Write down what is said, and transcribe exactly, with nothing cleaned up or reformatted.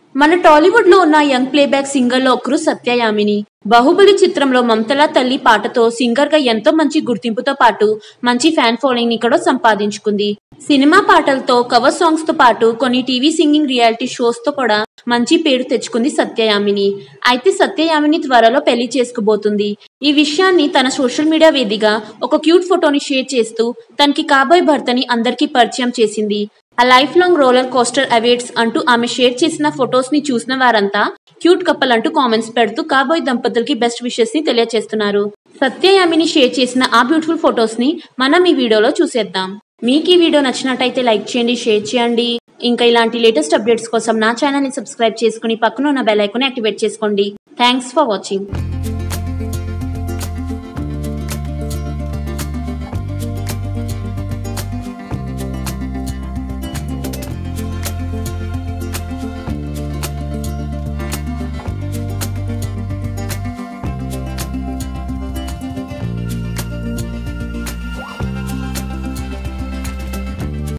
మన టాలీవుడ్ లో ఉన్న యంగ్ ప్లేబ్యాక్ సింగర్ లో ఒకరు సత్యయామిని. బాహుబలి చిత్రంలో మమతల తల్లి పాటతో సింగర్ గా ఎంతో మంచి గుర్తింపుతో పాటు మంచి ఫ్యాన్ ఫాలోయింగ్ ని కూడా సంపాదించుకుంది. సినిమా పాటలతో కవర్ సాంగ్స్ తో పాటు కొన్ని టీవీ సింగింగ్ రియాలిటీ షోస్ తో కూడా మంచి పేరు తెచ్చుకుంది సత్యయామిని. అయితే సత్యయామిని త్వరలో పెళ్లి చేసుకోబోతుంది. ఈ విషయాన్ని తన సోషల్ మీడియా వేదికగా ఒక క్యూట్ ఫోటోని షేర్ చేస్తూ తనకి కాబోయే భర్తని అందరికీ పరిచయం చేసింది. ఆ life long roller coaster awaits అంటూ ఆమె షేర్ చేసిన ఫొటోస్ ని చూసిన వారంతా క్యూట్ కపుల్ అంటూ కామెంట్స్ పెడుతూ కాబోయే దంపతులకి బెస్ట్ విషెస్ ని తెలియజేస్తున్నారు. సత్యయామిని షేర్ చేసిన ఆ బ్యూటిఫుల్ ఫొటోస్ ని మనం ఈ వీడియోలో చూసేద్దాం. మీకు ఈ వీడియో నచ్చినట్టయితే లైక్ చేయండి, షేర్ చేయండి. ఇంకా ఇలాంటి లేటెస్ట్ అప్డేట్స్ కోసం నా ఛానల్ ని సబ్స్క్రైబ్ చేసుకుని పక్కన ఉన్న బెల్ ఐకాన్ ని యాక్టివేట్ చేసుకోండి. Thanks for watching.